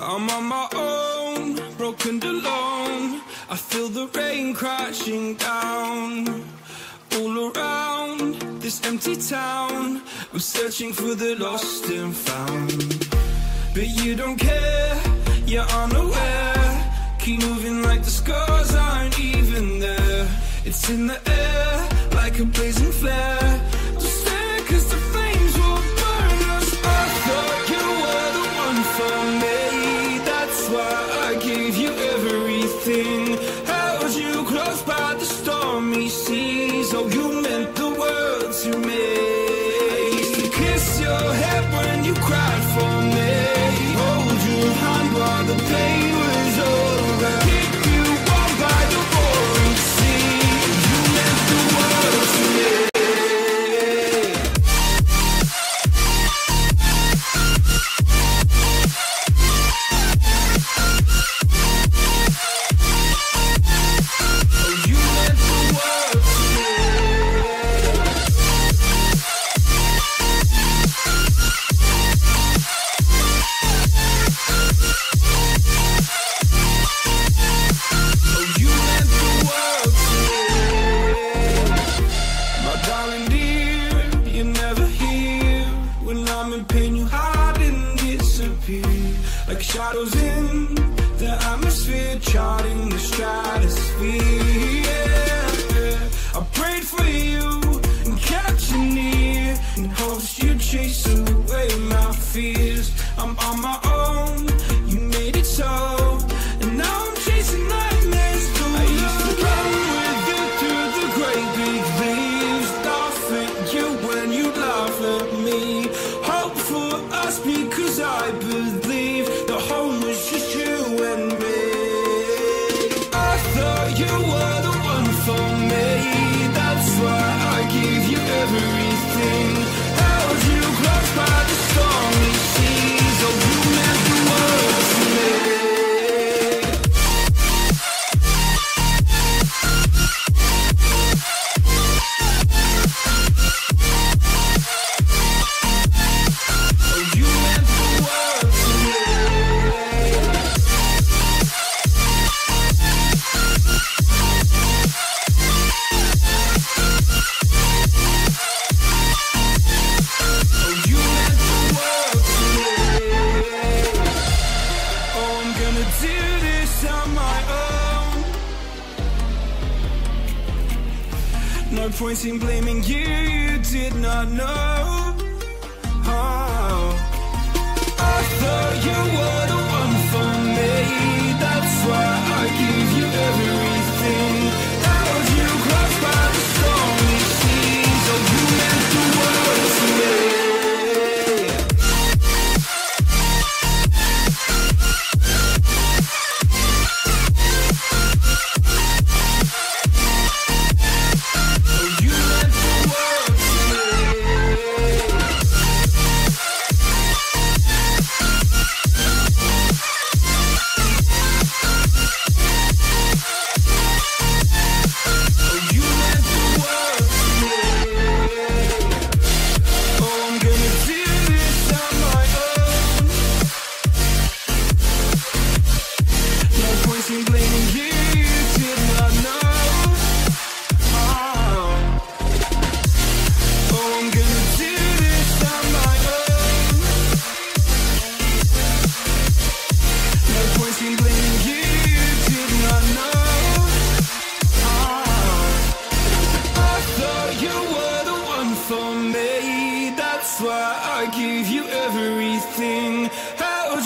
I'm on my own, broken and alone. I feel the rain crashing down all around this empty town. I'm searching for the lost and found, but you don't care, you're unaware. Keep moving like the scars aren't even there. It's in the air like a blazing flare. Just stare 'cause the flames will burn us. I thought you were the one for me. That's why I gave you everything. Held you close by the stormy seas. Oh, you meant the world to me. I used to kiss your head when you cried for me. Hold your hand while the pain was over. Keep you warm by the roaring sea. You meant the world to me. Shadows in the atmosphere, charting the stratosphere. Yeah. I prayed for you and kept you near, in hopes you'd chase away my fears. I'm on my own, you made it so, and now I'm chasing nightmares too. I used to run with you through the great big leaves, laugh at you when you laugh at me. Hope for us because I believe the home was just you and me. I thought you were the one for me. That's why I gave you everything. Held you close by the stormy seas. Oh, you meant the world to me. No point in blaming you, you did not know. Oh. I thought you were the one for me. That's why I gave you everything. Held you close by the stormy seas. Oh, you meant the world to me.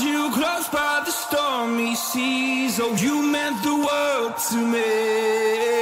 Oh, you meant the world to me.